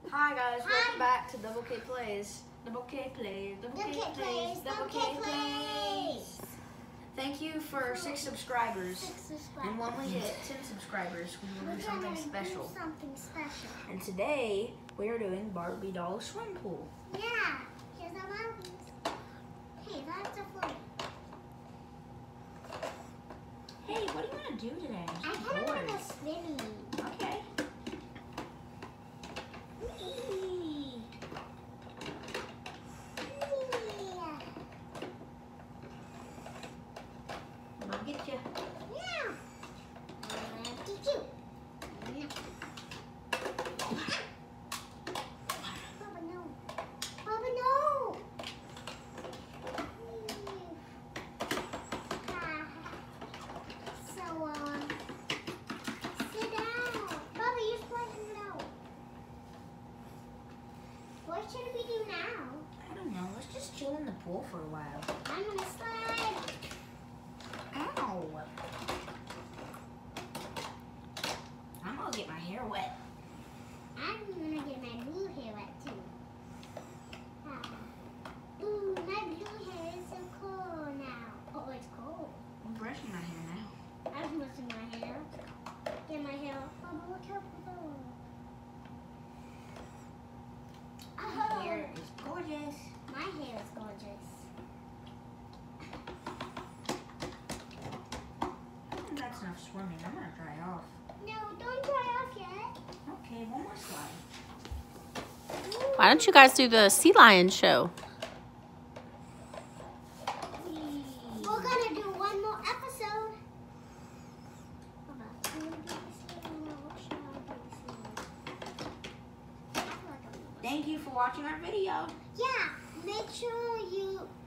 Hi guys, welcome back to Double K Plays. Double K Plays, Double K Plays, Double K Plays. Thank you for 6 subscribers. And when we hit 10 subscribers, we will do something special. And today, we are doing Barbie doll swim pool. Yeah, here's our Barbies. Hey, that's a float. Hey, what do you want to do today? I kind of want to swim. Okay. I'll get you. Yeah. Did you? Papa, no. Papa, no. So, sit down. Papa, you're splashing it out. What should we do now? I don't know. Let's just chill in the pool for a while. I'm going to slide. Ow. I'm going to get my hair wet. I'm going to get my blue hair wet too. Ooh, my blue hair is so cool now. Oh, it's cold. I'm brushing my hair now. I'm brushing my hair. Get my hair. Oh, look how cool. My hair is gorgeous. My hair is gorgeous. I think that's enough swimming. I'm going to dry off. No, don't dry off yet. Okay, one more slide. Ooh. Why don't you guys do the sea lion show? We're gonna do one more episode. Thank you for watching our video. Yeah, make sure you